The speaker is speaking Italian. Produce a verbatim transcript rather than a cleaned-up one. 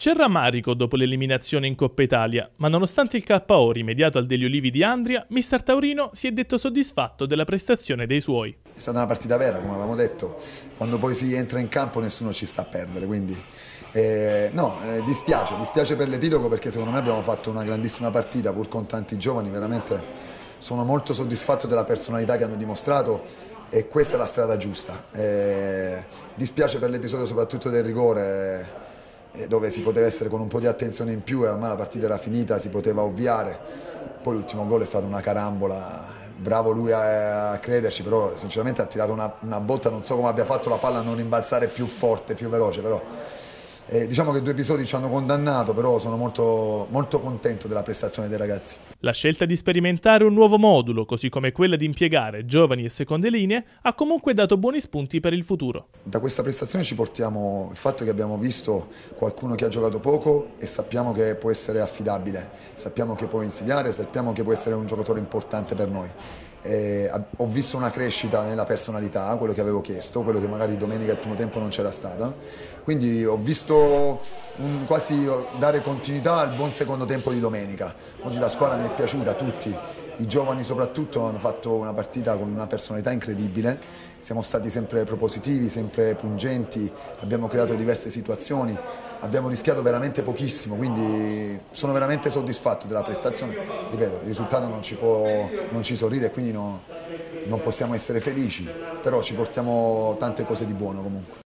C'è rammarico dopo l'eliminazione in Coppa Italia, ma nonostante il K O rimediato al degli Olivi di Andria, mister Taurino si è detto soddisfatto della prestazione dei suoi. È stata una partita vera, come avevamo detto, quando poi si entra in campo nessuno ci sta a perdere, quindi eh, no, eh, dispiace, dispiace per l'epilogo perché secondo me abbiamo fatto una grandissima partita pur con tanti giovani, veramente sono molto soddisfatto della personalità che hanno dimostrato e questa è la strada giusta. Eh, dispiace per l'episodio soprattutto del rigore, dove si poteva essere con un po' di attenzione in più e ormai la partita era finita, si poteva ovviare. Poi l'ultimo gol è stata una carambola, bravo lui a, a crederci, però sinceramente ha tirato una, una botta, non so come abbia fatto la palla a non rimbalzare più forte, più veloce, però eh, diciamo che due episodi ci hanno condannato, però sono molto, molto contento della prestazione dei ragazzi. La scelta di sperimentare un nuovo modulo, così come quella di impiegare giovani e seconde linee, ha comunque dato buoni spunti per il futuro. Da questa prestazione ci portiamo il fatto che abbiamo visto qualcuno che ha giocato poco e sappiamo che può essere affidabile, sappiamo che può insidiare, sappiamo che può essere un giocatore importante per noi. Eh, ho visto una crescita nella personalità, quello che avevo chiesto, quello che magari domenica il primo tempo non c'era stata, quindi ho visto un, quasi dare continuità al buon secondo tempo di domenica. Oggi la squadra mi è piaciuta, tutti, i giovani soprattutto hanno fatto una partita con una personalità incredibile, siamo stati sempre propositivi, sempre pungenti, abbiamo creato diverse situazioni, abbiamo rischiato veramente pochissimo, quindi sono veramente soddisfatto della prestazione. Ripeto, il risultato non ci, può, non ci sorride, quindi no, non possiamo essere felici, però ci portiamo tante cose di buono comunque.